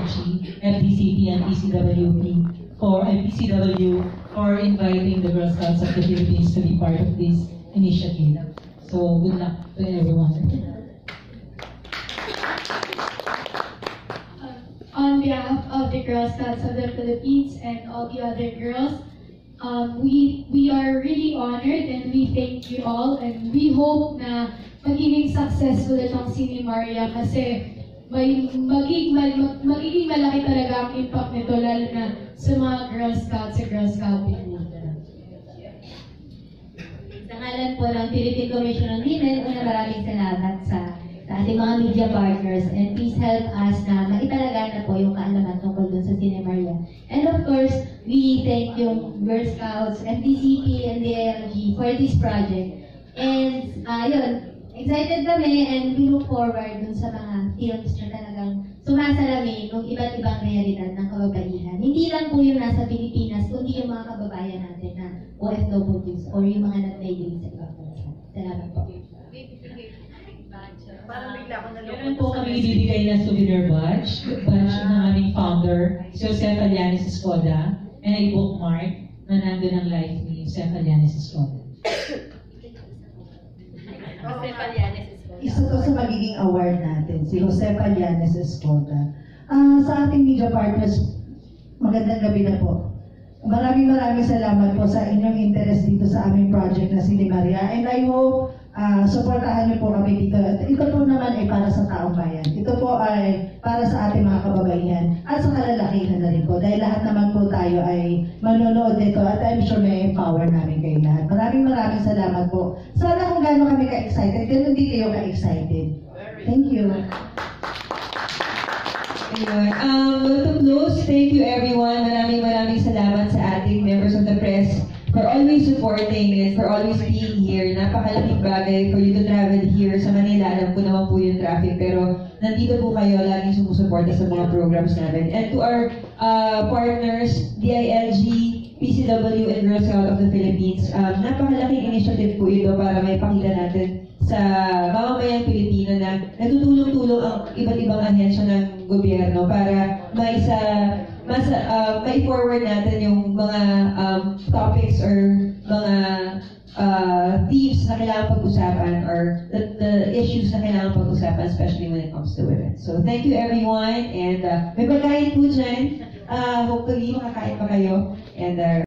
FDCP, and PCW for inviting the Girl Scouts of the Philippines to be part of this initiative. So good luck to everyone. On behalf of the Girl Scouts of the Philippines and all the other girls, we are really honored and we thank you all, and we hope na magiging successful itong CineMarya kasi magiging malaki talaga ang impact nito, lalo na sa mga Girl Scouts sa Girl Scouting leader. Sa ngalan po ng Philippine Commission on Women, maraming salamat sa ating mga media partners, and please help us na maitalaga na po yung kaalaman tungkol dun sa CineMarya. And of course, we thank yung Girl Scouts, FDCP, and the ALG for this project. And yun, excited kami and we look forward dun sa mga films na talagang sumasalamin ng iba't ibang realidad ng kababaihan. Hindi lang po yung nasa Pilipinas, kundi yung mga kababayan natin na OFWs or yung mga nag-migrate sa ibang bansa. Salamat po. Meron po kami ibibigay na souvenir badge ng aming founder, si Jose Alianes Escoda, and ay bookmark na nandun ang life ni Jose Alianes Escoda. Isa to sa magiging award natin, si Jose Alianes Escoda. Sa ating media partners, magandang gabi na po. Maraming salamat po sa inyong interest dito sa aming project na CineMarya, and I hope suportahan niyo po kami dito. Ito po naman ay para sa taong bayan. Ito po ay para sa ating mga kababaihan at sa kalalakihan na rin po. Dahil lahat naman po tayo ay manonood nito at I'm sure may empower namin kayo lahat. Maraming salamat po. Sana kung gaano kami ka-excited, ganun din kayo ka-excited. Thank you. Anyway, to close, thank you everyone. Maraming salamat sa ating members of the press for always supporting and for always being here. Napakalaking bagay for you to travel here sa Manila. Alam ko naman po yung traffic, pero nandito po kayo, laging sumusuporta sa mga programs namin. And to our partners, DILG, PCW, and Girl Scout of the Philippines, napakalaking initiative po ito para may pakita natin sa mamamayang Pilipino na natutulong-tulong ang iba't ibang ahensya ng gobyerno para mai-forward natin yung mga topics or mga themes na kailangan pag-usapan or the issues na kailangan pag-usapan, especially when it comes to women. So thank you everyone, and may pagkain po dyan. Hopefully makakain pa kayo. And